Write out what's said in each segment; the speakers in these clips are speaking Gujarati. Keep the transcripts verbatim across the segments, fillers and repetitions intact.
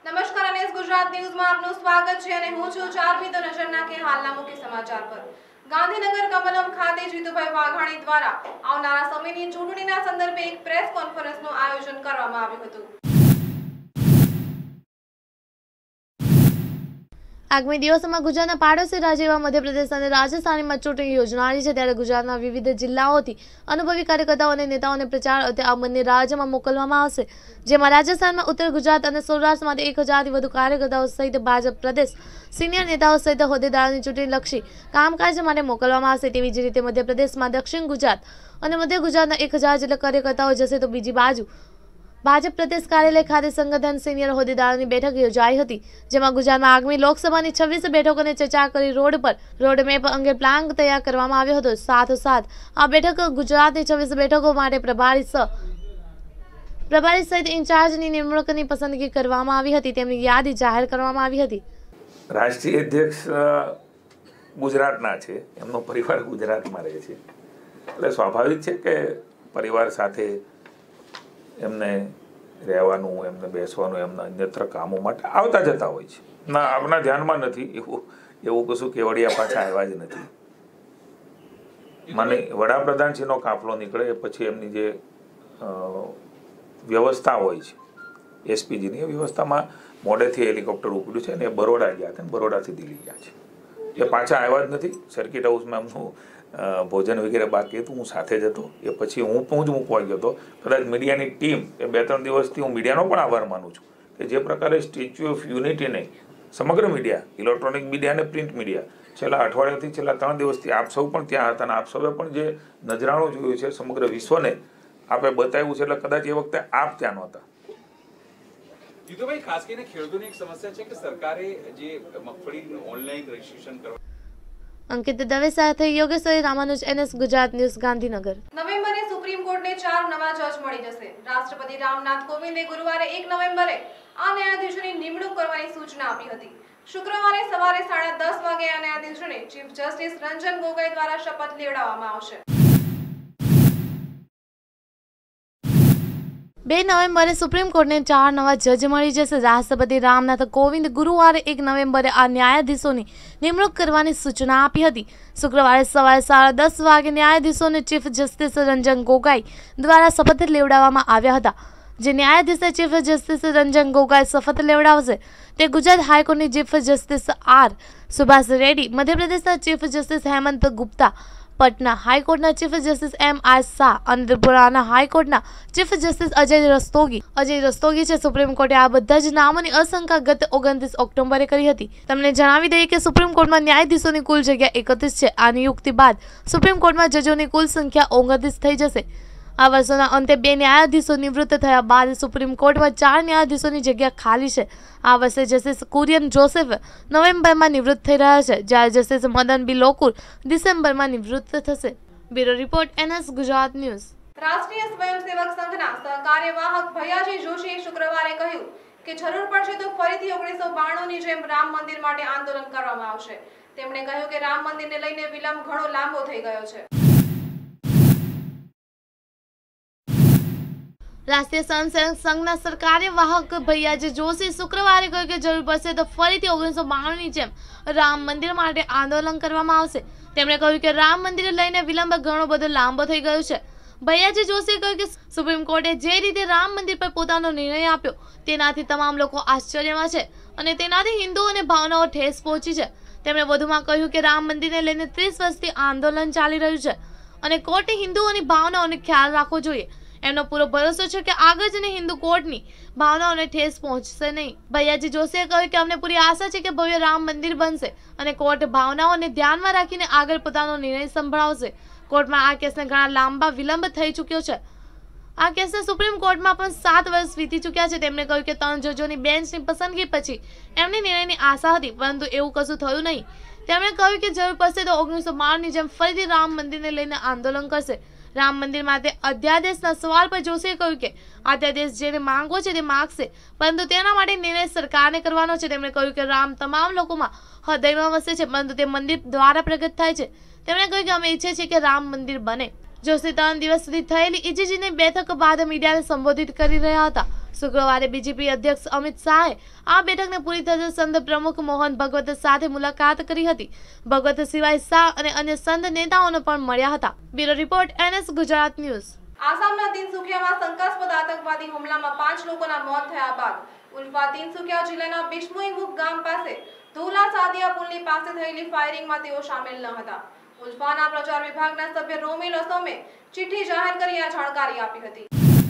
નમસ્કાર અને ગુજરાત ન્યૂઝમાં આપનું સ્વાગત છે અને હું છું ચારમી તો નજર નાખે હાલના મુખ્ય સમાચાર પર। ગાંધીનગર કમલમ ખાતે જીતુભાઈ વાઘાણી દ્વારા આવનારા સમયની ચૂંટણીના સંદર્ભે એક પ્રેસ કોન્ફરન્સનું આયોજન કરવામાં આવ્યું હતું। આગામી દિવસોમાં ગુજરાતના પાડોશી રાજ્ય એવા મધ્યપ્રદેશ અને રાજસ્થાનમાં ચૂંટણી યોજનારી છે, ત્યારે ગુજરાતના વિવિધ જિલ્લાઓથી અનુભવી કાર્યકર્તાઓ અને નેતાઓને પ્રચાર અર્થે આ બંને રાજ્યમાં મોકલવામાં આવશે, જેમાં રાજસ્થાનમાં ઉત્તર ગુજરાત અને સૌરાષ્ટ્રમાંથી એક હજારથી વધુ કાર્યકર્તાઓ સહિત ભાજપ પ્રદેશ સિનિયર નેતાઓ સહિત હોદ્દેદારોની ચૂંટણીલક્ષી કામકાજ માટે મોકલવામાં આવશે। તેવી જ રીતે મધ્યપ્રદેશમાં દક્ષિણ ગુજરાત અને મધ્ય ગુજરાતના એક હજાર જેટલા કાર્યકર્તાઓ જશે, તો બીજી બાજુ ભાજપ પ્રદેશ કાર્યાલય ખાતે સંગઠન સિનિયર હોદ્દેદારોની બેઠક યોજાઈ હતી, જેમાં ગુજરાતમાં આગામી લોકસભાની છવ્વીસ બેઠકોને ચર્ચા કરી રોડ પર રોડમેપ અંગે પ્લાન તૈયાર કરવામાં આવ્યો હતો। સાથોસાથ આ બેઠક ગુજરાતની છવ્વીસ બેઠકો માટે પ્રભારી સહ પ્રભારી સહિત ઇન્ચાર્જની નિમણૂકની પસંદગી કરવામાં આવી હતી, તેમની યાદી જાહેર કરવામાં આવી હતી। રાષ્ટ્રીય અધ્યક્ષ ગુજરાતના છે, એમનો પરિવાર ગુજરાતમાં રહે છે, એટલે સ્વાભાવિક છે કે પરિવાર સાથે એમને રહેવાનું, એમને બેસવાનું, એમના અન્યત્ર કામો માટે આવતા જતા હોય છે। ના, આપણા ધ્યાનમાં નથી એવું એવું કશું કેવડિયા પાછા આવ્યા જ નથી। મને વડાપ્રધાનશ્રીનો કાફલો નીકળે પછી એમની જે વ્યવસ્થા હોય છે એસપીજીની, એ વ્યવસ્થામાં મોડેથી હેલિકોપ્ટર ઉપડ્યું છે અને એ બરોડા ગયા હતા, બરોડાથી દિલ્હી ગયા છે, એ પાછા આવ્યા જ નથી। સર્કિટ હાઉસમાં એમનું ભોજન વગેરે બાકી હતું, હું સાથે જ હતો, એ પછી હું હું જ મૂકવા ગયો હતો। કદાચ મીડિયાની ટીમ એ બે ત્રણ દિવસથી હું મીડિયાનો પણ આભાર માનું છું કે જે પ્રકારે સ્ટેચ્યુ ઓફ યુનિટીને સમગ્ર મીડિયા, ઇલેક્ટ્રોનિક મીડિયા અને પ્રિન્ટ મીડિયા છેલ્લા અઠવાડિયાથી છેલ્લા ત્રણ દિવસથી આપ સૌ પણ ત્યાં હતા અને આપ સૌએ પણ જે નજરાણું જોયું છે સમગ્ર વિશ્વને આપે બતાવ્યું છે, એટલે કદાચ એ વખતે આપ ત્યાં નહોતા। જીતુભાઈ, ખાસ કરીને ખેડૂતોની એક સમસ્યા છે કે સરકારે જે મગફળીનું ઓનલાઈન રજીસ્ટ્રેશન કરવા અંકિત દવે સાથે યોગેશ્વરી રામાનુજ, એનએસ ગુજરાત ન્યૂઝ, ગાંધીનગર। નવેમ્બરે સુપ્રીમ કોર્ટને ચાર નવા જજ મળી જશે। રાષ્ટ્રપતિ રામનાથ કોવિંદે ગુરુવારે એક નવેમ્બરે આ ન્યાયાધીશોની નિમણૂક કરવાની સૂચના આપી હતી। શુક્રવારે સવારે સાડા દસ વાગે આ ન્યાયાધીશોને ચીફ જસ્ટિસ રંજન ગોગોઈ દ્વારા શપથ લેવડાવવામાં આવશે। બે નવેમ્બરે સુપ્રીમ કોર્ટને ચાર નવા જજ મળી જશે। રાષ્ટ્રપતિ રામનાથ કોવિંદ ગુરુવારે એક નવેમ્બરે આ ન્યાયાધીશોની નિમણૂક કરવાની સૂચના આપી હતી। શુક્રવારે સવારે સાડા દસ વાગે ન્યાયાધીશોને ચીફ જસ્ટિસ રંજન ગોગોઈ દ્વારા શપથ લેવડાવવામાં આવ્યા હતા। જે ન્યાયાધીશે ચીફ જસ્ટિસ રંજન ગોગોઈ શપથ લેવડાવશે તે ગુજરાત હાઈકોર્ટની chief justice R Subhash Reddy, મધ્યપ્રદેશના ચીફ જસ્ટિસ હેમંત ગુપ્તા, પટના હાઈકોર્ટના chief justice M R Shah અને ત્રિપુરાના હાઈકોર્ટના ચીફ જસ્ટિસ અજય રસ્તોગી અજય રસ્તોગી છે। સુપ્રીમ કોર્ટે આ બધા જ નામોની અશંકા ગત ઓગણત્રીસ ઓક્ટોબરે કરી હતી। તમને જણાવી દઈએ કે સુપ્રીમ કોર્ટમાં ન્યાયાધીશોની કુલ જગ્યા એકત્રીસ છે। આ નિયુક્તિ બાદ સુપ્રીમ કોર્ટમાં જજોની કુલ સંખ્યા ઓગણત્રીસ થઈ જશે। આ વર્ષોના અંતે બે ન્યાયાધીશો નિવૃત્ત થયા બાદ સુપ્રીમ કોર્ટમાં ચાર ન્યાયાધીશોની જગ્યા ખાલી છે। આ વર્ષે જસ્ટિસ કુરિયન જોસેફ નવેમ્બરમાં નિવૃત્ત થઈ રહ્યા છે, જ્યારે જસ્ટિસ મદન બી લોકુર ડિસેમ્બરમાં નિવૃત્ત થશે। Bureau report, NS Gujarat news. રાષ્ટ્રીય સ્વયંસેવક સંઘના સહકાર્યવાહક ભૈયાજી જોશીએ શુક્રવારે કહ્યું કે જરૂર પડશે તો ફરીથી ઓગણીસો બાણુંની જેમ રામ મંદિર માટે આંદોલન કરવામાં આવશે। તેમણે કહ્યું કે રામ મંદિરને લઈને વિલંબ ઘણો લાંબો થઈ ગયો છે। રાષ્ટ્રીય સ્વયંસેવક સંઘના સરકાર્યવાહક ભૈયાજી જોશી શુક્રવારે કહ્યું કે જરૂર પડશે તો ફરીથી ઓગણીસો બાણુંની જેમ રામ મંદિર માટે આંદોલન કરવામાં આવશે। તેમણે કહ્યું કે રામ મંદિર લઈને વિલંબ ઘણો બધો લાંબો થઈ ગયો છે। ભૈયાજી જોશીએ કહ્યું કે સુપ્રીમ કોર્ટે જે રીતે રામ મંદિર પર પોતાનો નિર્ણય આપ્યો તેનાથી તમામ લોકો આશ્ચર્યમાં છે અને તેનાથી હિન્દુઓને ભાવનાઓ ઠેસ પહોંચી છે। તેમણે વધુમાં કહ્યું કે રામ મંદિરને લઈને ત્રીસ વર્ષથી આંદોલન ચાલી રહ્યું છે અને કોર્ટે હિન્દુઓની ભાવનાઓનો ખ્યાલ રાખવો જોઈએ। એમનો પૂરો ભરોસો છે કે આગળ જઈને હિન્દુ કોર્ટની ભાવનાઓને ઠેસ પહોંચશે નહીં। ભૈયાજી જોશીએ કહ્યું કે અમને પૂરી આશા છે કે ભવ્ય રામ મંદિર બનશે અને કોર્ટ ભાવનાઓને ધ્યાનમાં રાખીને આગળ પોતાનો નિર્ણય સંભળાવશે। કોર્ટમાં આ કેસને ઘણા લાંબા વિલંબ થઈ ચૂક્યો છે। આ કેસને સુપ્રીમ કોર્ટમાં પણ સાત વર્ષ વીતી ચૂક્યા છે। તેમણે કહ્યું કે ત્રણ જજોની બેન્ચની પસંદગી પછી એમની નિર્ણયની આશા હતી, પરંતુ એવું કશું થયું નહીં। તેમણે કહ્યું કે જરૂર પડશે તો ઓગણીસો બાણુંની જેમ ફરીથી રામ મંદિરને લઈને આંદોલન કરશે। રામ મંદિર માટે અધ્યાદેશના સવાલ પર જોશીએ કહ્યું કે અધ્યાદેશ જેને માંગવો છે તે માગશે, પરંતુ તેના માટે નિર્ણય સરકારને કરવાનો છે। તેમણે કહ્યું કે રામ તમામ લોકોમાં હૃદયમાં વસે છે, પરંતુ તે મંદિર દ્વારા પ્રગટ થાય છે। તેમણે કહ્યું કે અમે ઈચ્છીએ છીએ કે રામ મંદિર બને। જોશી ત્રણ દિવસ સુધી થયેલી ઈજીજીની બેઠક બાદ મીડિયાને સંબોધિત કરી રહ્યા હતા। શુક્રવારે બીજેપી અધ્યક્ષ અમિત શાહે આ બેઠકને પૂરી થતા સંઘ પ્રમુખ મોહન ભગવત સાથે મુલાકાત કરી હતી. ભગવત સિવાય શાહ અને અન્ય સંઘ નેતાઓને પણ મળ્યા હતા. Bureau report NS Gujarat news. આસામના તિનસુકિયામાં શંકાસ્પદ આતંકવાદી હુમલામાં પાંચ લોકોના મોત થયા બાદ ઉલ્ફા તિનસુકિયા જિલ્લાના બિશ્મુઈમુખ ગામ પાસે ધોલા સાદિયા પુલની પાસે થયેલી ફાયરિંગમાં તેઓ સામેલ ન હતા. ઉલ્ફાના પ્રચાર વિભાગના સભ્ય રોમિલ અસોમે ચિઠ્ઠી જાહેર કરી આ જાણકારી આપી હતી.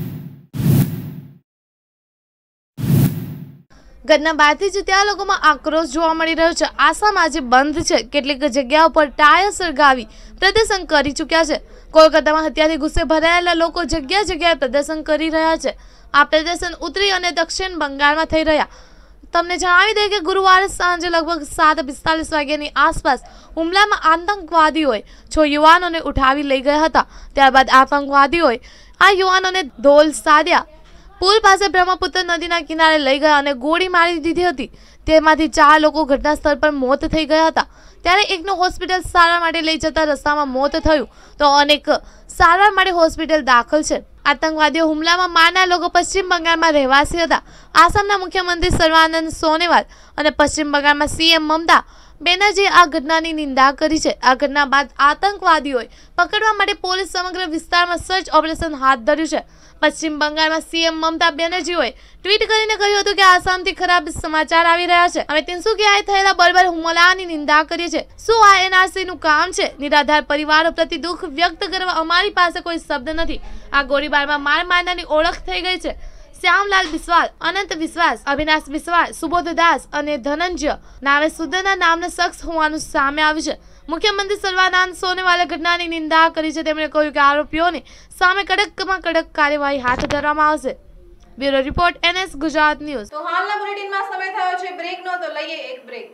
ઘટના બાદથી જ ત્યાં લોકોમાં આક્રોશ જોવા મળી રહ્યો છે. આસામ આજે બંધ છે. કેટલીક જગ્યાઓ પર ટાયર સળગાવી પ્રદર્શન કરી ચૂક્યા છે. કોલકાતામાં હત્યાથી ગુસ્સે ભરાયેલા લોકો જગ્યા જગ્યાએ પ્રદર્શન કરી રહ્યા છે. આ પ્રદર્શન ઉત્તરી અને દક્ષિણ બંગાળમાં થઈ રહ્યા. તમને જણાવી દઈએ કે ગુરુવારે સાંજે લગભગ સાત પિસ્તાલીસ વાગ્યાની આસપાસ હુમલામાં આતંકવાદીઓએ છ યુવાનોને ઉઠાવી લઈ ગયા હતા. ત્યારબાદ આતંકવાદીઓએ આ યુવાનોને ધોલ સાદિયા પુલ પાસે બ્રહ્મપુત્ર નદીના કિનારે લઈ ગયા અને ગોળી મારી દીધી હતી. તેમાંથી ચાર લોકો ઘટના સ્થળ પર મોત થઈ ગયા હતા. ત્યારે એકનું હોસ્પિટલ સારવાર માટે લઈ જતા રસ્તામાં મોત થયું તો અનેક સારવાર માટે હોસ્પિટલ દાખલ છે. આતંકવાદીઓ હુમલામાં મારનાર લોકો પશ્ચિમ બંગાળમાં રહેવાસી હતા. આસામના મુખ્યમંત્રી સર્વાનંદ સોનોવાલ અને પશ્ચિમ બંગાળમાં સીએમ મમતા બેનર્જીએ આ ઘટનાની નિંદા કરી છે. આ ઘટના બાદ આતંકવાદીઓએ પકડવા માટે પોલીસ સમગ્ર વિસ્તારમાં સર્ચ ઓપરેશન હાથ ધર્યું છે. પશ્ચિમ બંગાળમાં સીએમ મમતા બેનર્જીએ ટ્વીટ કરીને કહ્યું હતું કે આસામથી ખરાબ સમાચાર આવી રહ્યા છે. અમે તિનસુકિયાએ થયેલા બર્બર હુમલાની નિંદા કરીએ છીએ. શું આ એનઆરસીનું કામ છે? નિરાધાર પરિવારો પ્રતિ દુઃખ વ્યક્ત કરવા અમારી પાસે કોઈ શબ્દ નથી. આ ગોળીબારમાં માર મારનારની ઓળખ થઈ ગઈ છે. શ્યામલાલ બિસ્વાલ, અનંત વિશ્વાસ, અવિનાશ બિસ્વાલ, સુબોધ દાસ અને ધનંજય નાવે સુદના નામના શખ્સ હોવાનું સામે આવ્યું છે. મુખ્યમંત્રી સર્વાનંદ સોનોવાલે ઘટનાની નિંદા કરી છે. તેમણે કહ્યું કે આરોપીઓની સામે કડકમાં કડક કાર્યવાહી હાથ ધરવામાં આવશે. Bureau report NS Gujarat news. તો હાલના બુલેટિનમાં સમય થયો છે બ્રેકનો, તો લઈએ એક બ્રેક.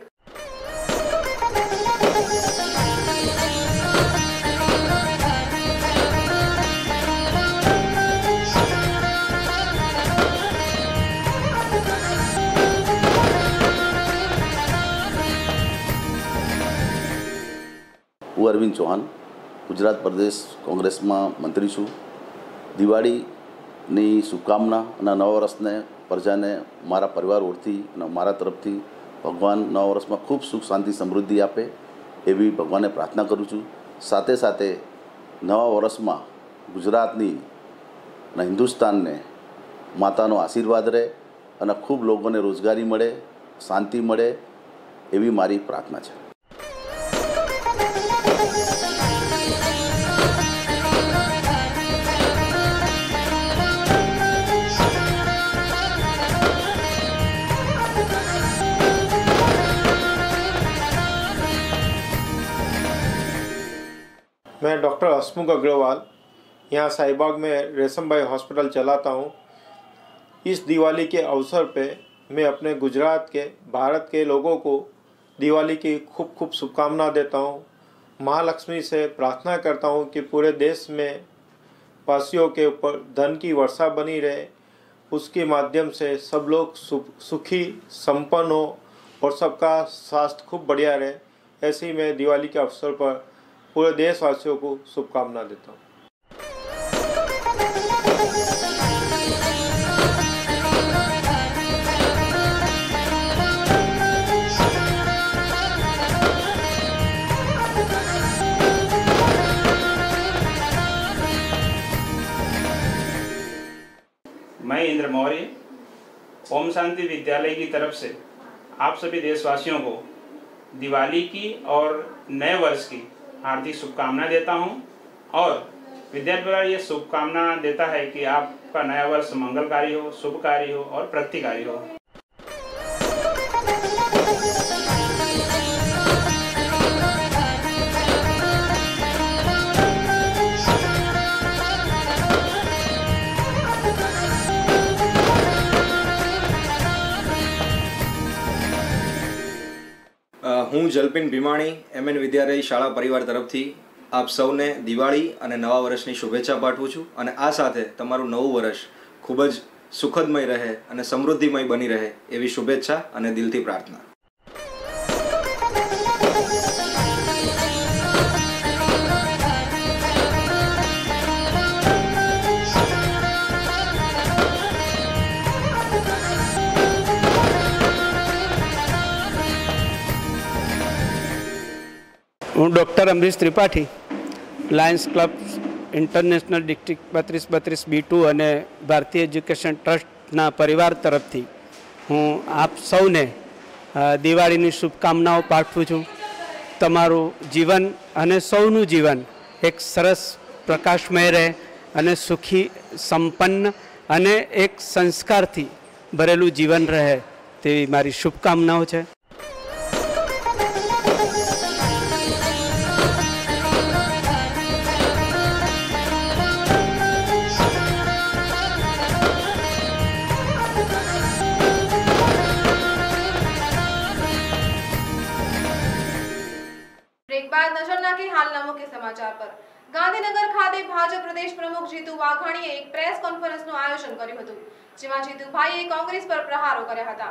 હું અરવિંદ ચૌહાણ ગુજરાત પ્રદેશ કોંગ્રેસમાં મંત્રી છું. દિવાળીની શુભકામના અને નવા વર્ષને પ્રજાને મારા પરિવાર ઓળથી અને મારા તરફથી ભગવાન નવા વર્ષમાં ખૂબ સુખ શાંતિ સમૃદ્ધિ આપે એવી ભગવાનને પ્રાર્થના કરું છું. સાથે સાથે નવા વર્ષમાં ગુજરાતની અને હિન્દુસ્તાનને માતાનો આશીર્વાદ રહે અને ખૂબ લોકોને રોજગારી મળે, શાંતિ મળે એવી મારી પ્રાર્થના છે. मैं डॉक्टर हसमुख अग्रवाल यहाँ साहिबाग में रेशम भाई हॉस्पिटल चलाता हूँ. इस दिवाली के अवसर पे मैं अपने गुजरात के, भारत के लोगों को दिवाली की खूब खूब शुभकामना देता हूँ. महालक्ष्मी से प्रार्थना करता हूँ कि पूरे देश में वासियों के ऊपर धन की वर्षा बनी रहे, उसके माध्यम से सब लोग सुखी संपन्न हो और सबका स्वास्थ्य खूब बढ़िया रहे. ऐसे ही मैं दिवाली के अवसर पर पूरे देशवासियों को शुभकामना देता हूँ. मैं इंद्र मौर्य ओम शांति विद्यालय की तरफ से आप सभी देशवासियों को दिवाली की और नए वर्ष की हार्दिक शुभकामना देता हूं और विद्यार्थी परिवार ये शुभकामना देता है कि आपका नया वर्ष मंगलकारी हो, शुभकारी हो और प्रगतिकारी हो. હું જલ્પિન ભીમાણી એમએન વિદ્યાલય શાળા પરિવાર તરફથી આપ સૌને દિવાળી અને નવા વર્ષની શુભેચ્છા પાઠવું છું અને આ સાથે તમારું નવું વર્ષ ખૂબ જ સુખદમય રહે અને સમૃદ્ધિમય બની રહે એવી શુભેચ્છા અને દિલથી પ્રાર્થના. હું doctor Amrish Tripathi Lions Club International district બત્રીસ બત્રીસ બી ટુ અને ભારતીય એજ્યુકેશન ટ્રસ્ટના પરિવાર તરફથી હું આપ સૌને દિવાળીની શુભકામનાઓ પાઠવું છું. તમારું જીવન અને સૌનું જીવન એક સરસ પ્રકાશમય રહે અને સુખી સંપન્ન અને એક સંસ્કારથી ભરેલું જીવન રહે તેવી મારી શુભકામનાઓ છે. બ્રેક બાદ નજર નાખી હાલના મુખ્ય સમાચાર પર. ગાંધીનગર ખાતે ભાજપ પ્રદેશ પ્રમુખ જીતુ વાઘાણીએ એક પ્રેસ કોન્ફરન્સનું આયોજન કર્યું હતું, જેમાં જીતુભાઈએ કોંગ્રેસ પર પ્રહારો કર્યા હતા.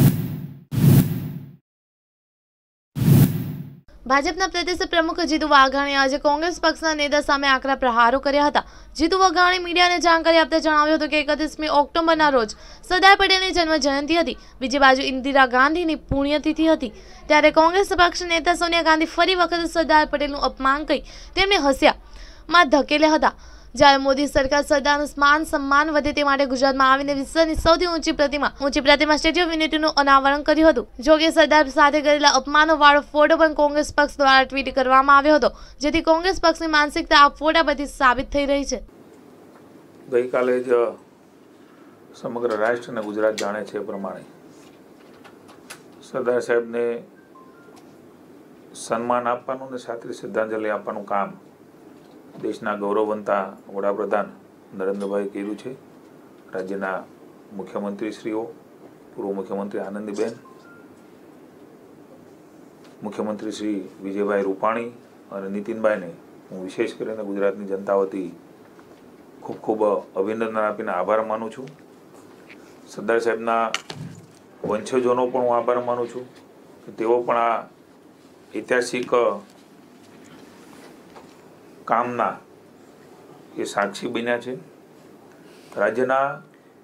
ભાજપના પ્રદેશ પ્રમુખ જીતુ વાઘાણીએ આજે કોંગ્રેસ પક્ષના નેતા સામે આકરા પ્રહારો કર્યા હતા. જીતુ વાઘાણી મીડિયાને જાણકારી આપતા જણાવ્યું હતું કે એકત્રીસમી ઓક્ટોબરના રોજ સરદાર પટેલની જન્મ જયંતિ હતી. બીજી બાજુ ઇન્દિરા ગાંધીની પુણ્યતિથિ હતી, ત્યારે કોંગ્રેસ પક્ષ નેતા સોનિયા ગાંધી ફરી વખત સરદાર પટેલનું અપમાન કરી તેમને હસ્યામાં ધકેલ્યા હતા. જ્યારે મોદી સરકાર સરદારનું માન સન્માન વધે તે માટે ગુજરાતમાં આવીને વિશ્વની સૌથી ઊંચી પ્રતિમા ઊંચી પ્રતિમા સ્ટેચ્યુ ઓફ યુનિટીનું અનાવરણ કર્યું હતું. જોકે સરદાર સાથે કરેલા અપમાનો વાળો ફોટો પણ કોંગ્રેસ પક્ષ દ્વારા ટ્વીટ કરવામાં આવ્યો હતો, જેથી કોંગ્રેસ પક્ષની માનસિકતા આ ફોટા પરથી સાબિત થઈ રહી છે. ગઈકાલે જ સમગ્ર રાષ્ટ્ર અને ગુજરાત જાણે છે એ પ્રમાણે સરદાર સાહેબને સન્માન આપવાનું અને સાથે શ્રદ્ધાંજલિ આપવાનું કામ દેશના ગૌરવવંતા વડાપ્રધાન નરેન્દ્રભાઈ કર્યું છે. રાજ્યના મુખ્યમંત્રીશ્રીઓ, પૂર્વ મુખ્યમંત્રી આનંદીબેન, મુખ્યમંત્રી શ્રી વિજયભાઈ રૂપાણી અને નીતિનભાઈને હું વિશેષ કરીને ગુજરાતની જનતા વતી ખૂબ ખૂબ અભિનંદન આપીને આભાર માનું છું. સરદાર સાહેબના વંશજોનો પણ હું આભાર માનું છું કે તેઓ પણ આ ઐતિહાસિક કામના એ સાક્ષી બન્યા છે. રાજ્યના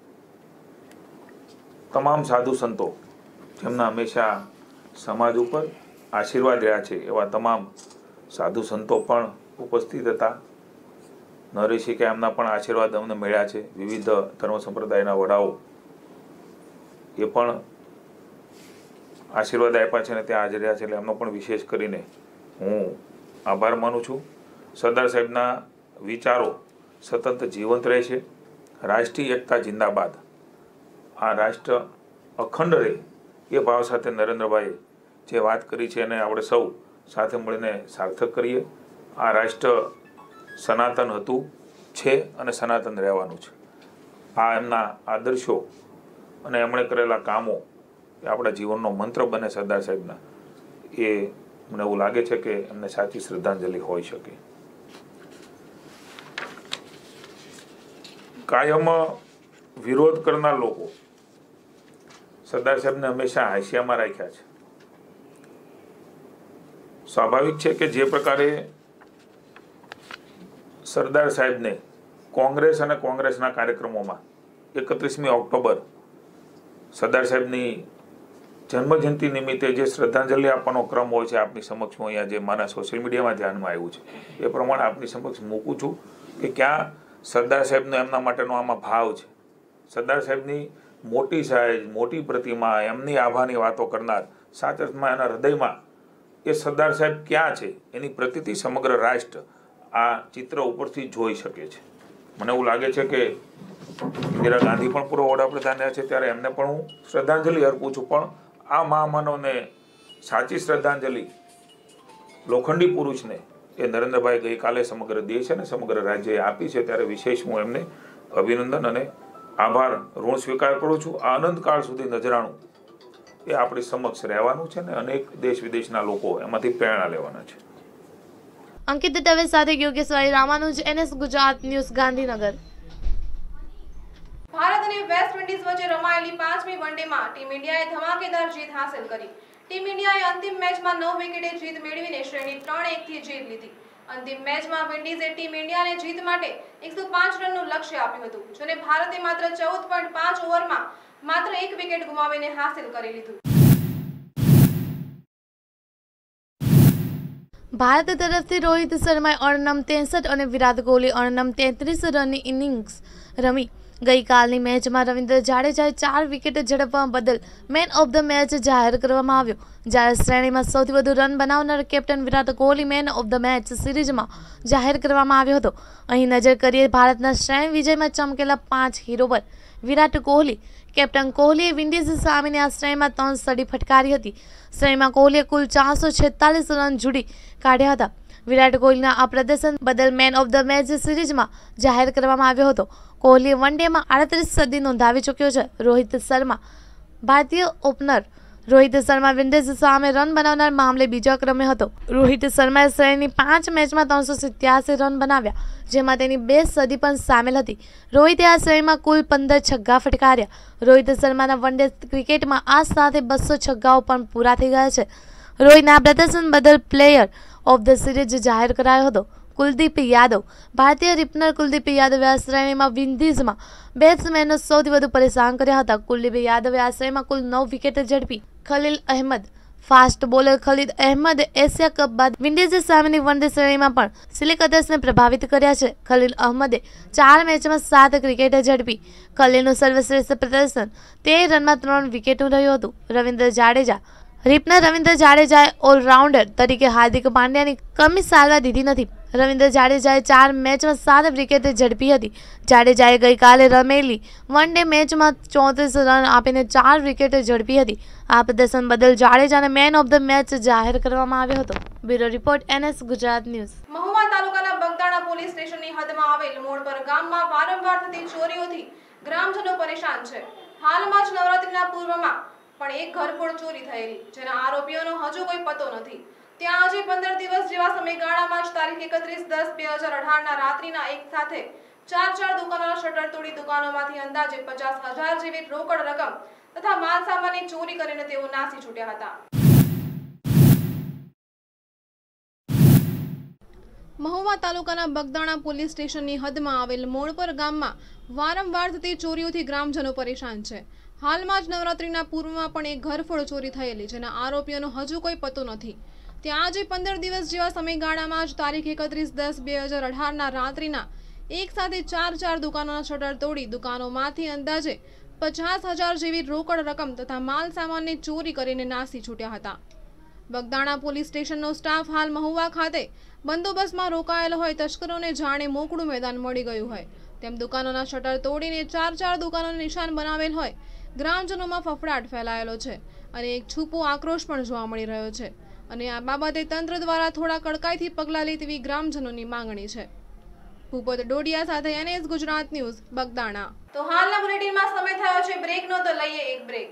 તમામ સાધુ સંતો જેમના હંમેશા સમાજ ઉપર આશીર્વાદ રહ્યા છે એવા તમામ સાધુ સંતો પણ ઉપસ્થિત હતા. નરેશી કે એમના પણ આશીર્વાદ અમને મળ્યા છે. વિવિધ ધર્મ સંપ્રદાયના વડાઓ એ પણ આશીર્વાદ આપ્યા છે અને ત્યાં હાજર રહ્યા છે, એટલે એમનો પણ વિશેષ કરીને હું આભાર માનું છું. સરદાર સાહેબના વિચારો સતત જીવંત રહે છે. રાષ્ટ્રીય એકતા જિંદાબાદ, આ રાષ્ટ્ર અખંડ રહે એ ભાવ સાથે નરેન્દ્રભાઈએ જે વાત કરી છે એને આપણે સૌ સાથે મળીને સાર્થક કરીએ. આ રાષ્ટ્ર સનાતન હતું, છે અને સનાતન રહેવાનું છે. આ એમના આદર્શો અને એમણે કરેલા કામો એ આપણા જીવનનો મંત્ર બને સરદાર સાહેબના. એ મને એવું લાગે છે કે એમને સાચી શ્રદ્ધાંજલિ હોઈ શકે. કાયમ વિરોધ કરનાર લોકો સરદાર સાહેબને હંમેશા હાંસિયામાં રાખ્યા છે. સ્વાભાવિક છે કે જે પ્રકારે સરદાર સાહેબને કોંગ્રેસ અને કોંગ્રેસના કાર્યક્રમોમાં એકત્રીસમી ઓક્ટોબર સરદાર સાહેબની જન્મજયંતિ નિમિત્તે જે શ્રદ્ધાંજલિ આપવાનો ક્રમ હોય છે, આપની સમક્ષ હું અહીંયા જે મારા સોશિયલ મીડિયામાં ધ્યાનમાં આવ્યું છે એ પ્રમાણે આપની સમક્ષ મૂકું છું કે ક્યાં સરદાર સાહેબનો એમના માટેનો આમાં ભાવ છે. સરદાર સાહેબની મોટી સાઈઝ, મોટી પ્રતિમા, એમની આભાની વાતો કરનાર, સાચા અર્થમાં એના હૃદયમાં એ સરદાર સાહેબ ક્યાં છે એની પ્રતીતિ સમગ્ર રાષ્ટ્ર આ ચિત્ર ઉપરથી જોઈ શકે છે. મને એવું લાગે છે કે ઇન્દિરા ગાંધી પણ પૂર્વ વડાપ્રધાન રહ્યા છે ત્યારે એમને પણ હું શ્રદ્ધાંજલિ અર્પું છું, પણ આ મહામાનવને સાચી શ્રદ્ધાંજલિ લોખંડી પુરુષને એ નરેન્દ્રભાઈ ગઈકાલે સમગ્ર દેશ અને સમગ્ર રાજ્યએ આપી છે, ત્યારે વિશેષ હું એમને અભિનંદન અને આભાર ઋણ સ્વીકાર કરું છું. આ અનંતકાળ સુધી નજરાણું એ આપણી સમક્ષ રહેવાનું છે ને અનેક દેશ વિદેશના લોકો એમાંથી પ્રેરણા લેવાના છે. અંકિત દવે સાથે યોગેશ્વરી રામાનુજ, એનએસ ગુજરાત ન્યૂઝ, ગાંધીનગર. ભારત અને વેસ્ટ ઇન્ડિઝ વચ્ચે રમાયેલી પાંચમી વનડેમાં ટીમ ઇન્ડિયાએ ધમાકેદાર જીત હાંસલ કરી. ટીમ ઇન્ડિયાએ અંતિમ મેચમાં નવ વિકેટે જીત મેળવીને શ્રેણી ત્રણ એક થી જીત લીધી. અંતિમ મેચમાં વિન્ડીઝે ટીમ ઇન્ડિયાને જીત માટે એકસો પાંચ રનનું લક્ષ્ય આપ્યું હતું, જેને ભારતે માત્ર ચૌદ પોઈન્ટ પાંચ ઓવરમાં માત્ર એક વિકેટ ગુમાવીને હાંસલ કરી લીધું. ભારત તરફથી રોહિત શર્માએ અણનમ ત્રેસઠ અને વિરાટ કોહલી અણનમ તેત્રીસ રનની ઇનિંગ્સ રમી. ગઈકાલની મેચમાં રવિન્દ્ર જાડેજાએ ચાર વિકેટ ઝડપવા બદલ મેન ઓફ ધ મેચ જાહેર કરવામાં આવ્યો, જ્યારે શ્રેણીમાં સૌથી વધુ રન બનાવનાર captain Virat Kohli man of the match સિરીઝમાં જાહેર કરવામાં આવ્યો હતો. અહીં નજર કરીએ ભારતના શ્રેણી વિજયમાં ચમકેલા પાંચ હીરો પર. વિરાટ કોહલી. કેપ્ટન કોહલીએ વિન્ડીઝ સામેની આ શ્રેણીમાં ત્રણ સદી ફટકારી હતી. શ્રેણીમાં કોહલીએ કુલ ચારસો છેતાલીસ રન જોડી કાઢ્યા હતા. વિરાટ કોહલીના આ પ્રદર્શન બદલ મેન ઓફ ધ મેચ સિરીઝમાં જાહેર કરવામાં આવ્યો હતો. કોહલીએ વન ડેમાં આડત્રીસ સદી નોંધાવી ચૂક્યો છે. રોહિત શર્મા. ભારતીય ઓપનર રોહિત શર્મા વિન્ડીઝ સામે રન બનાવનાર મામલે બીજા ક્રમે હતો. રોહિત શર્માએ શ્રેણીની પાંચ મેચમાં ત્રણસો સિત્યાસી રન બનાવ્યા, જેમાં તેની બે સદી પણ સામેલ હતી. રોહિતે આ શ્રેણીમાં કુલ પંદર છગ્ગા ફટકાર્યા. રોહિત શર્માના વન ડે ક્રિકેટમાં આ સાથે બસો છગ્ગાઓ પણ પૂરા થઈ ગયા છે. રોહિતના પ્રદર્શન બદલ પ્લેયર ઓફ ધ સિરીઝ જાહેર કરાયો હતો. કુલદીપ યાદવ. ભારતીય રિપનર કુલદીપ યાદવે આ શ્રેણીમાં વિન્ડીઝમાં બેટ્સમેનો સૌથી વધુ પરેશાન કર્યા હતા. કુલદીપ યાદવે આ શ્રેણીમાં કુલ નવ વિકેટ ઝડપી. ખલીલ અહેમદ. ફાસ્ટ બોલર ખલીલ અહેમદે એશિયા કપ બાદ વિન્ડીઝ સામેની વન ડે શ્રેણીમાં પણ સિલેક્ટર્સને પ્રભાવિત કર્યા છે. ખલીલ અહમદે ચાર મેચમાં સાત વિકેટ ઝડપી. ખલીલનું સર્વશ્રેષ્ઠ પ્રદર્શન તેર રનમાં ત્રણ વિકેટનું રહ્યું હતું. રવિન્દ્ર જાડેજા. રિપનર રવિન્દ્ર જાડેજાએ ઓલરાઉન્ડર તરીકે હાર્દિક પાંડ્યાની કમી સારવાર દીધી નથી. રવિન્દ્ર જાડેજાએ ચાર મેચમાં સાત વિકેટ ઝડપી હતી. જાડેજાએ ગઈકાલે રમેલી વન ડે મેચમાં ચોત્રીસ રન આપીને ચાર વિકેટ ઝડપી હતી. આ પ્રદર્શન બદલ જાડેજાને મેન ઓફ ધ મેચ જાહેર કરવામાં આવ્યો હતો. Bureau report NS Gujarat news. Mahuva તાલુકાના બગદાણા પોલીસ સ્ટેશનની હદમાં આવેલ મોડપર ગામમાં વારંવાર થતી ચોરીઓથી ગ્રામજનો પરેશાન છે. હાલમાં જ નવરાત્રીના પૂર્વમાં પણ એક ઘરફોડ ચોરી થયેલી, જેના આરોપીઓનો હજુ કોઈ પતો નથી. ત્યાં આજે પંદર દિવસ જેવા સમયગાળામાં જ તારીખ એકત્રીસ દસ બે હજાર અઢાર ના રાત્રિના એક સાથે ચાર ચાર દુકાનોના શટર તોડી દુકાનોમાંથી અંદાજે પચાસ હજાર જેવી રોકડ રકમ તથા માલ સામાનની ચોરી કરીને તેઓ નાસી છૂટ્યા હતા. મહુવા તાલુકાના બગદાણા પોલીસ સ્ટેશનની હદમાં આવેલ મોડપર ગામમાં વારંવાર થતી ચોરીઓથી ગ્રામજનો પરેશાન છે. હાલમાં જ નવરાત્રીના પૂર્વમાં પણ એક ઘરફોડ ચોરી થયેલી, જેના આરોપીઓનો હજુ કોઈ પતો નથી. ત્યાં આજે પંદર દિવસ જેવા સમયગાળામાં જ તારીખ એકત્રીસ દસ બે હજાર અઢારના રાત્રિના એક સાથે ચાર ચાર દુકાનોના શટર તોડી દુકાનોમાંથી અંદાજે પચાસ હજાર જેવી રોકડ રકમ તથા માલ સામાનની ચોરી કરીને નાસી છૂટ્યા હતા. બગદાણા પોલીસ સ્ટેશનનો સ્ટાફ હાલ મહુવા ખાતે બંદોબસ્તમાં રોકાયેલો હોય તસ્કરોને જાણે મોકળું મેદાન મળી ગયું હોય તેમ દુકાનોના શટર તોડીને ચાર ચાર દુકાનોને નિશાન બનાવેલ હોય ગ્રામજનોમાં ફફડાટ ફેલાયેલો છે અને એક છૂપો આક્રોશ પણ જોવા મળી રહ્યો છે અને આ બાબતે તંત્ર દ્વારા થોડા કડકાઈથી પગલાં લે તેવી ગ્રામજનોની માંગણી છે. ભૂપત ડોડિયા સાથે એનએસ ગુજરાત ન્યૂઝ બગદાણા. તો હાલના બુલેટિનમાં સમય થયો છે બ્રેકનો, તો લઈએ એક બ્રેક.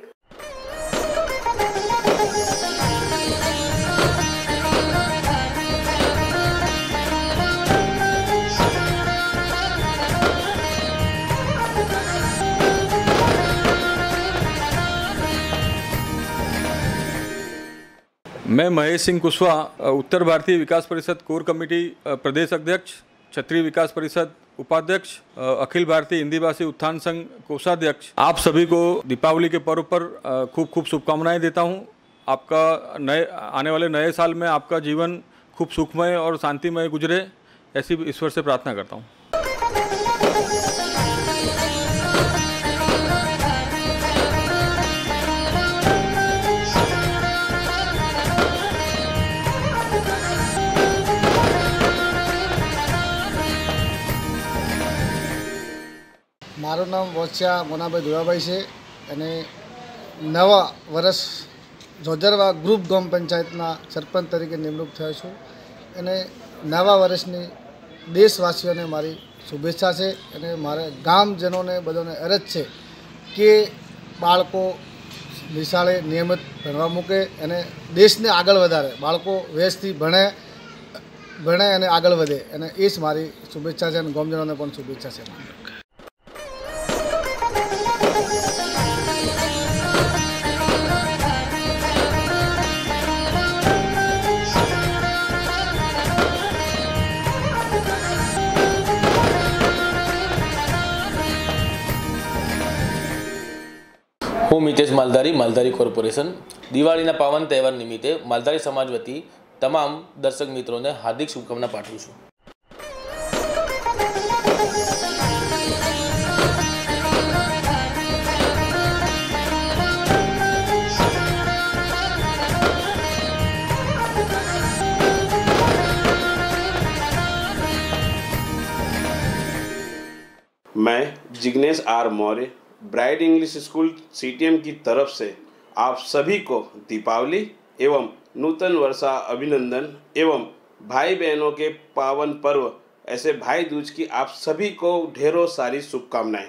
मैं महेश सिंह कुशवाहा, उत्तर भारतीय विकास परिषद कोर कमेटी प्रदेश अध्यक्ष, क्षत्रिय विकास परिषद उपाध्यक्ष, अखिल भारतीय हिंदी भाषी उत्थान संघ कोषाध्यक्ष, आप सभी को दीपावली के पर्व पर खूब खूब शुभकामनाएं देता हूं. आपका नए आने वाले नए साल में आपका जीवन खूब सुखमय और शांतिमय गुजरे, ऐसी ईश्वर से प्रार्थना करता हूं. મારું નામ વોચ્યા મોનાભાઈ ધોળાભાઈ છે અને નવા વર્ષ જોજરવા ગ્રુપ ગામ પંચાયતના સરપંચ તરીકે નિમણૂક થયો છું અને નવા વર્ષની દેશવાસીઓને મારી શુભેચ્છા છે અને મારા ગામજનોને બધાને અરજ છે કે બાળકો નિશાળે નિયમિત ભણવા મૂકે અને દેશને આગળ વધારે, બાળકો વ્યસ્તથી ભણે ભણે અને આગળ વધે, અને એ જ મારી શુભેચ્છા છે અને ગામજનોને પણ શુભેચ્છા છે. હું મિતેશ માલધારી, માલધારી કોર્પોરેશન. દિવાળીના પાવન તહેવાર નિમિત્તે માલધારી સમાજ વતી તમામ દર્શક મિત્રોને હાર્દિક શુભકામના પાઠવું છું. मैं Jignesh R Maurya Bright English School CTM की तरफ से आप सभी को दीपावली एवं नूतन वर्षा अभिनंदन एवं भाई बहनों के पावन पर्व ऐसे भाई दूज की आप सभी को ढेरों सारी शुभकामनाएं.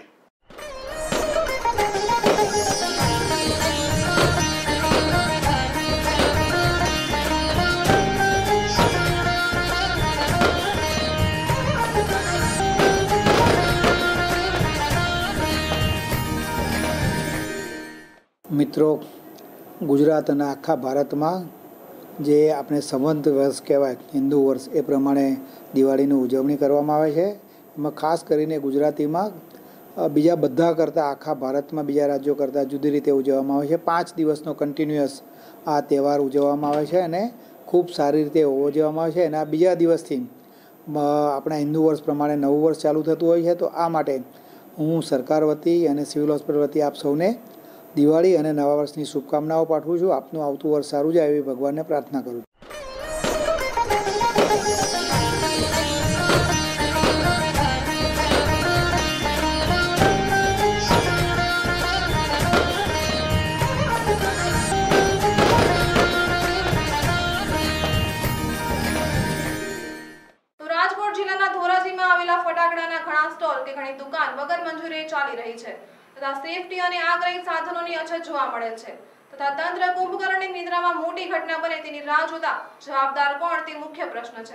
મિત્રો, ગુજરાત અને આખા ભારતમાં જે આપણે સંવંત વર્ષ કહેવાય હિન્દુ વર્ષ એ પ્રમાણે દિવાળીની ઉજવણી કરવામાં આવે છે. એમાં ખાસ કરીને ગુજરાતીમાં બીજા બધા કરતાં આખા ભારતમાં બીજા રાજ્યો કરતાં જુદી રીતે ઉજવવામાં આવે છે. પાંચ દિવસનો કન્ટિન્યુઅસ આ તહેવાર ઉજવવામાં આવે છે અને ખૂબ સારી રીતે ઉજવવામાં આવે છે. અને આ બીજા દિવસથી આપણા હિન્દુ વર્ષ પ્રમાણે નવું વર્ષ ચાલુ થતું હોય છે. તો આ માટે હું સરકાર વતી અને સિવિલ હોસ્પિટલ વતી આપ સૌને દિવાળી અને નવા વર્ષની શુભકામનાઓ પાઠવું છું. આપનું આવતું વર્ષ સારું જાય એવી ભગવાનને પ્રાર્થના કરું છું. રાજકોટ જિલ્લાના ધોરાજીમાં આવેલા ફટાકડાના ઘણા સ્ટોલ કે ઘણી દુકાન વગર મંજૂરીએ ચાલી રહી છે તથા સેફટી અને આગ્રહી સાધનોની અછત જોવા મળેલ છે તથા તંત્ર કુંભકર્ણની નિદ્રામાં મોટી ઘટના બને તેની રાહ જોતા જવાબદાર કોણ તે મુખ્ય પ્રશ્ન છે.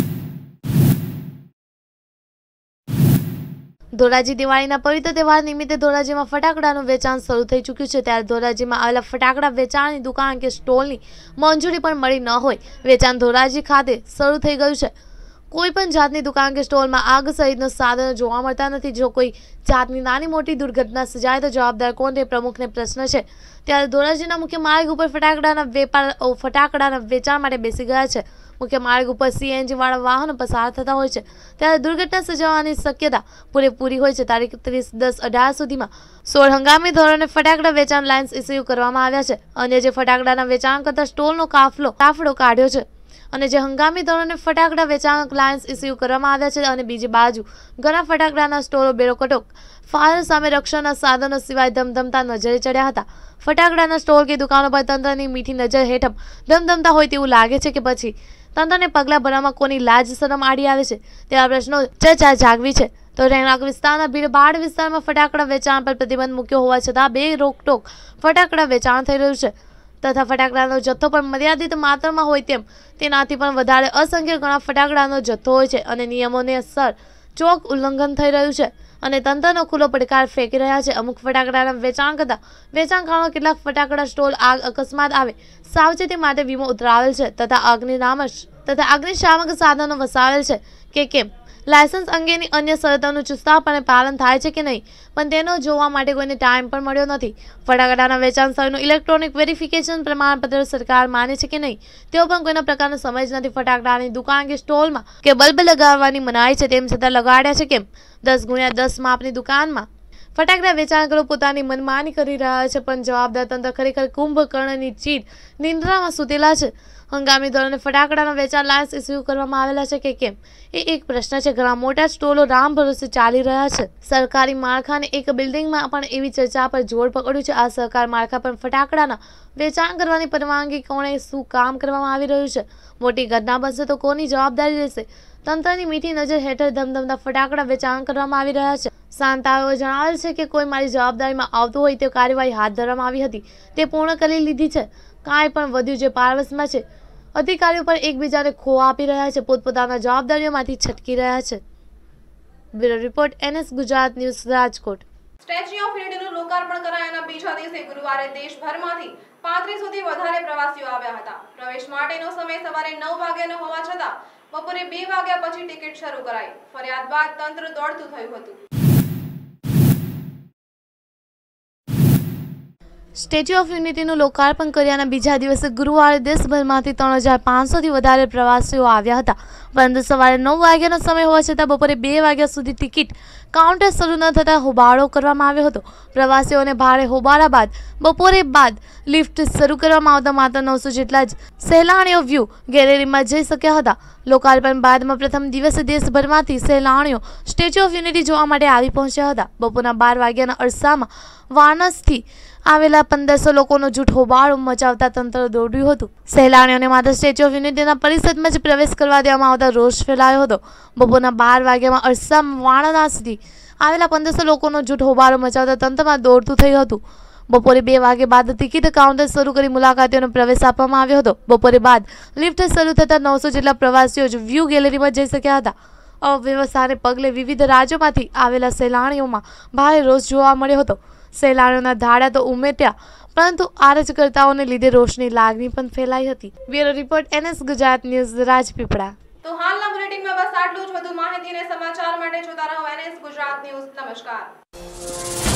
ધોરાજી દિવાળીના પવિત્ર તહેવાર નિમિત્તે ધોરાજીમાં ફટાકડાનું વેચાણ શરૂ થઈ ચૂક્યું છે. ત્યારે ધોરાજીમાં આવેલા ફટાકડા વેચાણની દુકાન કે સ્ટોલની મંજૂરી પણ મળી ન હોય વેચાણ ધોરાજી ખાતે શરૂ થઈ ગયું છે. કોઈ પણ જાતની દુકાન કે સ્ટોલમાં આગ સહિતના સાધનો જોવા મળતા નથી. જો કોઈ જાતની નાની મોટી દુર્ઘટના સર્જાય તો જવાબદાર કોણ તે પ્રમુખને પ્રશ્ન છે. ત્યારે ધોરાજીના મુખ્ય માર્ગ ઉપર ફટાકડાના વેપાર ફટાકડાના વેચાણ માટે બેસી ગયા છે. મુખ્ય માર્ગ ઉપર સીએનજી વાળા વાહનો પસાર થતા હોય છે ત્યારે દુર્ઘટના સર્જાવાની શક્યતા પૂરેપૂરી હોય છે. તારીખ ત્રીસ દસ અઢાર સુધીમાં સોળ હંગામી ધોરણે ફટાકડા વેચાણ લાઇન્સ ઇસ્યુ કરવામાં આવ્યા છે. અન્ય જે ફટાકડાના વેચાણ કરતા સ્ટોલનો કાફલો કાફલો કાઢ્યો છે અને જે હંગામી ધોરણે ફટાકડા વેચાણ લાઇન્સ ઇસ્યુ કરવામાં આવ્યા છે. અને બીજી બાજુ ઘણા ફટાકડાના સ્ટોલો બેરોકટોક ફાયર સામે રક્ષણના સાધનો સિવાય ધમધમતા નજરે ચડ્યા હતા. ફટાકડાના સ્ટોલ કે દુકાનો પર તંત્રની મીઠી નજર હેઠળ ધમધમતા હોય તેવું લાગે છે કે પછી તંત્રને પગલાં ભરવામાં કોની લાજ શરમ આડી આવે છે તેવા પ્રશ્નો ચર્ચા જાગવી છે. તો રહેણાંક વિસ્તારના ભીડભાડ વિસ્તારમાં ફટાકડા વેચાણ પર પ્રતિબંધ મૂક્યો હોવા છતાં બે રોકટોક ફટાકડા વેચાણ થઈ રહ્યું છે તથા ફટાકડાનો જથ્થો પણ મર્યાદિત માત્રામાં હોય તેમ તેનાથી પણ વધારે અસંખ્ય ઘણા ફટાકડાનો જથ્થો હોય છે અને નિયમોને અસર ચોક ઉલ્લંઘન થઈ રહ્યું છે અને તંત્રનો ખુલ્લો પડકાર ફેંકી રહ્યા છે. અમુક ફટાકડાના વેચાણ કરતા વેચાણકારો કેટલાક ફટાકડા સ્ટોલ આગ અકસ્માત આવે સાવચેતી માટે વીમો ઉતરાવેલ છે તથા અગ્નિનામક તથા અગ્નિશામક સાધનો વસાવેલ છે કે કેમ લાયસન્સ અંગેની અન્ય શરતોનું ચુસ્તપણે પાલન થાય છે કે નહીં પણ તેનો જોવા માટે કોઈને ટાઈમ પણ મળ્યો નથી. ફટાકડાના વેચાણ સ્થળનું ઇલેક્ટ્રોનિક વેરિફિકેશન પ્રમાણપત્ર સરકાર માને છે કે નહીં તેઓ પણ કોઈના પ્રકારનો સમજ નથી. ફટાકડાની દુકાન કે સ્ટોલમાં કે બલ્બ લગાવવાની મનાઈ છે તેમ છતાં લગાડ્યા છે કેમ? દસ ગુણ્યા દસ માપની દુકાનમાં ફટાકડા વેચાણકારો પોતાની મનમાની કરી રહ્યા છે પણ જવાબદાર તંત્ર ખરેખર કુંભકર્ણની ચીડ નિંદ્રામાં સૂતેલા છે. હંગામી ધોરણે ફટાકડાના વેચાણ લાયન્સ ઇસ્યુ કરવામાં આવેલા છે કે કેમ એ એક પ્રશ્ન છે. ઘણા મોટા સ્ટોલો રામ ભરોસે ચાલી રહ્યા છે. સરકારી માળખાની એક બિલ્ડિંગમાં પણ એવી ચર્ચા પર જોર પકડ્યું છે. આ સરકાર માળખા પર ફટાકડાના વેચાણ કરવાની પરવાનગી કોણે શું કામ કરવામાં આવી રહ્યું છે? મોટી ઘટના બનશે તો કોની જવાબદારી રહેશે? તંત્રની મીઠી નજર હેઠળ ધમધમતા ફટાકડા વેચાણ કરવામાં આવી રહ્યા છે. શાંતાઓએ જણાવેલ છે કે કોઈ મારી જવાબદારીમાં આવતું હોય તે કાર્યવાહી હાથ ધરવામાં આવી હતી તે પૂર્ણ કરી લીધી છે. કાંઈ પણ વધ્યું જે પારવશમાં છે. અધિકારીઓ પર એકબીજાને ખો આપી રહ્યા છે, પોતપોતાના જવાબદારીઓમાંથી છટકી રહ્યા છે. Bureau report NS Gujarat news Rajkot. Statue of યુનિટીનું લોકાર્પણ કરાયાના બીજા દિવસે ગુરુવારે દેશભરમાંથી પાંત્રીસોથી વધારે પ્રવાસીઓ આવ્યા હતા. પ્રવેશ માટેનો સમય સવારે નવ વાગ્યાનો હોવા છતાં બપોરે બે વાગ્યા પછી ટિકિટ શરૂ કરાઈ. ફરિયાદ બાદ તંત્ર દોડતું થયું હતું. સ્ટેચ્યુ ઓફ યુનિટીનું લોકાર્પણ કર્યાના બીજા દિવસે ગુરુવારે દેશભરમાંથી ત્રણ હજાર પાંચસોથી વધારે પ્રવાસીઓ આવ્યા હતા, પરંતુ સવારે નવ વાગ્યાનો સમય હોવા છતાં બપોરે બે વાગ્યા સુધી ટિકિટ કાઉન્ટર શરૂ ન થતાં હોબાળો કરવામાં આવ્યો હતો. પ્રવાસીઓને ભારે હોબાળા બાદ બપોરે બાદ લિફ્ટ શરૂ કરવામાં આવતા માત્ર નવસો જેટલા જ સહેલાણીઓ વ્યૂ ગેલેરીમાં જઈ શક્યા હતા. લોકાર્પણ બાદમાં પ્રથમ દિવસે દેશભરમાંથી સહેલાણીઓ સ્ટેચ્યુ ઓફ યુનિટી જોવા માટે આવી પહોંચ્યા હતા. બપોરના બાર વાગ્યાના અરસામાં વારાણસીથી આવેલા પંદરસો લોકોનો જૂથ હોબાળો મચાવતા તંત્ર દોડ્યું હતું. સહેલાણીઓને માત્ર સ્ટેચ્યુ ઓફ યુનિટીના પરિસરમાં જ પ્રવેશ કરવા દેવામાં આવતા રોષ ફેલાયો હતો. બપોરના બાર વાગ્યામાં અરસામાં વારાણસીથી આવેલા પંદરસો લોકોનો જૂથ હોબાળો મચાવતા તંત્રમાં દોડતું થયું હતું. બપોરે બે વાગે બાદ ટિકિટ કાઉન્ટર શરૂ કરી મુલાકાતીઓને પ્રવેશ આપવામાં આવ્યો હતો. બપોરે બાદ લિફ્ટ શરૂ થતાં નવસો જેટલા પ્રવાસીઓ જ વ્યૂ ગેલેરીમાં જઈ શક્યા હતા. અવ્યવસ્થાને પગલે વિવિધ રાજ્યોમાંથી આવેલા સહેલાણીઓમાં ભારે રોષ જોવા મળ્યો હતો. સહેલાણીઓના ધાડા તો ઉમેટ્યા, પરંતુ આરજકર્તાઓને લીધે રોષની લાગણી પણ ફેલાઈ હતી. Bureau report NS Gujarat news, Rajpipla. તો હાલના બુલેટિનમાં બસ આટલું જ. વધુ માહિતી અને સમાચાર માટે જોતા રહો એનએસ ગુજરાત ન્યૂઝ. નમસ્કાર.